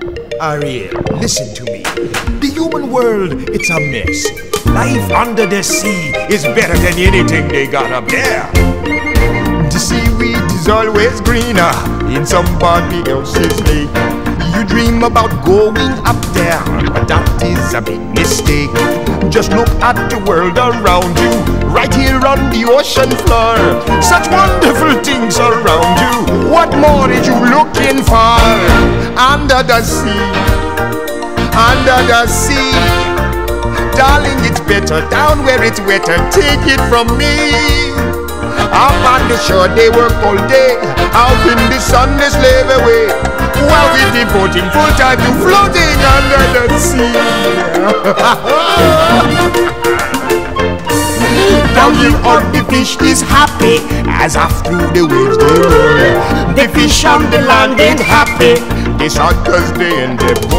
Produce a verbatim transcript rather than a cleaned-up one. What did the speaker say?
Ariel, listen to me. The human world, it's a mess. Life under the sea is better than anything they got up there. The seaweed is always greener in somebody else's lake. You dream about going up there, but that is a big mistake. Just look at the world around you, right here on the ocean floor. Such wonderful things around you. What more are you looking for? Under the sea, under the sea. Darling, it's better down where it's wetter. Take it from me. Up on the shore they work all day, out in the sun they slave away, while we devoting full time to floating under the sea. Down here on the fish is happy, as off through the waves they roll. The fish on the land ain't happy, they sad cause they in the